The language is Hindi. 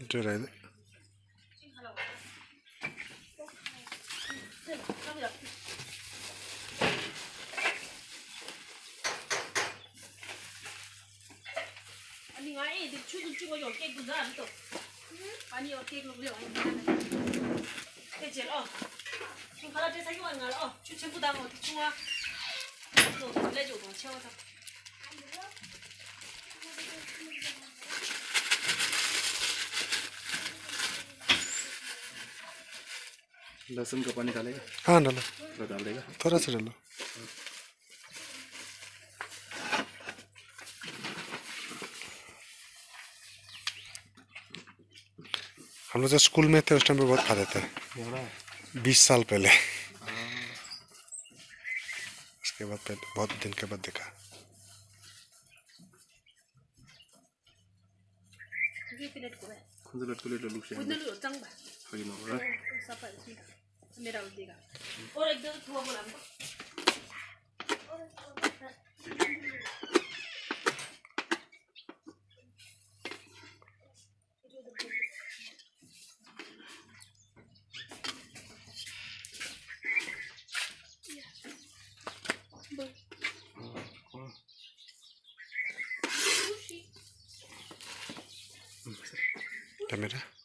Itu dah. Anh nói thì chú có dọn cake cũng ra được. Anh dọn cake lúc liệu anh. Cái chuyện đó. Chúng ta sẽ thấy cái ngờ đó. Chú全部当我听啊。我来就多敲它。 लहसुन का पानी डालेगा? हाँ डालो। थोड़ा डाल देगा? थोड़ा सा डालो। हम लोग जब स्कूल में थे उस टाइम पे बहुत खाते थे। 20 साल पहले। उसके बाद पहले बहुत दिन के बाद देखा। और एक दो थोड़ा बोला Kamera.